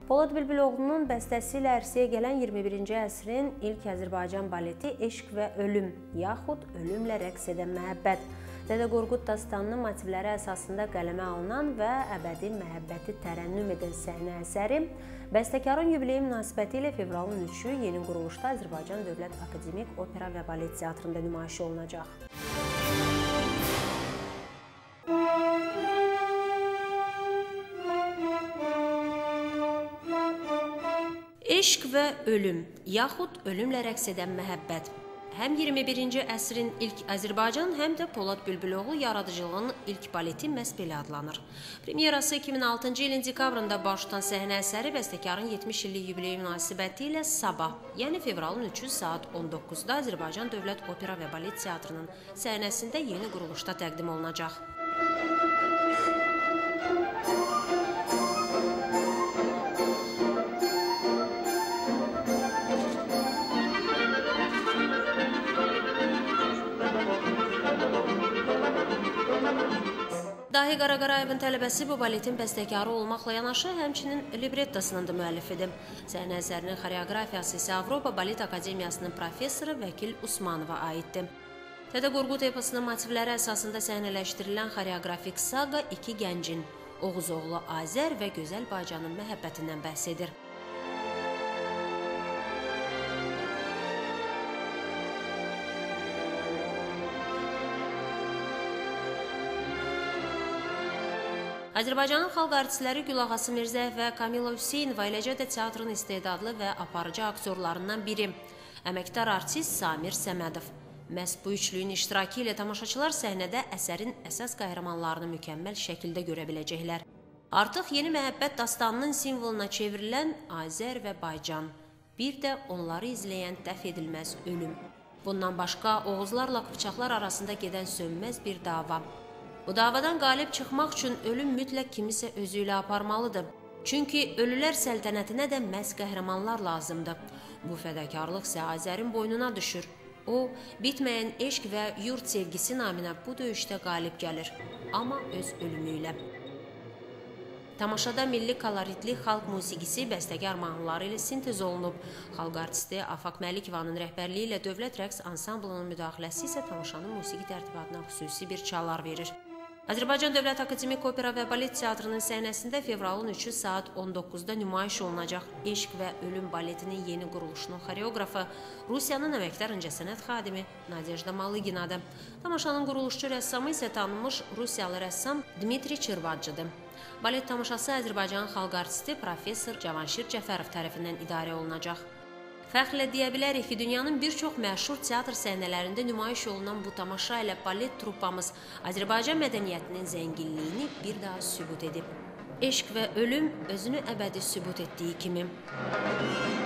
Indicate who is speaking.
Speaker 1: Polad Bülbüloğlu'nun bəstəsi ilə ərsəyə gələn 21-ci əsrin ilk Azərbaycan baleti Eşq və Ölüm, yaxud Ölümlə rəqs edən məhəbbət. Dədə Qorqud dastanının motivləri əsasında qələmə alınan və əbədi məhəbbəti tərənnüm edən səhnə əsəri bəstəkarın yubileyi münasibəti ilə fevralın 3-ü yeni quruluşda Azərbaycan Dövlət Akademik Opera və Balet Teatrında nümayiş olunacaq. Eşq və Ölüm, yaxud Ölümlə rəqs edən məhəbbət. Həm 21-ci əsrin ilk Azərbaycan, həm də Polad Bülbüloğlu yaradıcılığının ilk baleti məhz belə adlanır. Premyerası 2006-cı ilin dekabrında baş tutan səhnə əsəri bəstəkarın 70 illik yubileyi münasibəti ilə sabah, yəni fevralın 3-ü saat 19-da Azərbaycan Dövlət Opera və Balet Teatrının səhnəsində yeni quruluşda təqdim olunacaq. Dahi Qaraqarayevin tələbəsi bu baletin bəstəkarı olmaqla yanaşı, həmçinin librettosunun da müəllifidir. Səhnə əsərinin xoreografiyası isə Avropa Balet Akademiyasının professoru Vəkil Usmanova aiddir. Dədə Qorqud eposunun motivləri əsasında səhnələşdirilən xoreografik saqa iki gəncin, Oğuz oğlu Azər və Gözəl Baycanın məhəbbətindən bəhs edir. Azərbaycanın xalq artistləri Gülağası Mirzəyev və Kamila Hüseynova, eləcə də teatrın istedadlı və aparıcı aktyorlarından biri, əməkdar artist Samir Səmədov. Məhz bu üçlüyün iştirakı ilə tamaşaçılar səhnədə əsərin əsas qəhrəmanlarını mükəmməl şəkildə görə biləcəklər. Artıq yeni məhəbbət dastanının simvoluna çevrilən Azər və Baycan, bir də onları izləyən dəf edilməz ölüm. Bundan başqa Oğuzlarla Qıpçaqlar arasında gedən sönməz bir dava. Bu davadan qalib çıxmaq üçün ölüm mütləq kimisə özü ilə aparmalıdır. Çünki ölülər səltənətinə də məhz qəhrəmanlar lazımdır. Bu fədakarlıq isə Azərin boynuna düşür. O, bitməyən eşq və yurt sevgisi naminə bu döyüşdə qalib gəlir, amma öz ölümü ilə. Tamaşada milli koloritli xalq musiqisi bəstəkar mahnıları ilə sintez olunub. Xalq artisti Afaq Məlikovanın rəhbərliyi ilə Dövlət Rəqs Ansamblının müdaxiləsi isə tamaşanın musiqi tərtibatına xüsusi bir çalar verir. Azərbaycan Dövlət Akademik Opera və Balet Teatrının səhnəsində fevralın 3-ü saat 19-da nümayiş olunacaq Eşq və Ölüm baletinin yeni quruluşunun xoreoqrafı Rusiyanın əməkdar incəsənət xadimi Nadejda Malyginadır. Tamaşanın quruluşçu rəssamı isə tanınmış Rusiyalı rəssam Dmitri Çırvadcıdır. Balet tamaşası Azərbaycanın xalq artisti professor Cavanşir Cəfərov tərəfindən idarə olunacaq. Fəxrlə deyə bilərik ki, dünyanın bir çox məşhur teatr səhnələrində nümayiş olunan bu tamaşa ilə balet truppamız Azərbaycan mədəniyyətinin zənginliyini bir daha sübut edib. Eşq və Ölüm özünü əbədi sübut etdiyi kimi.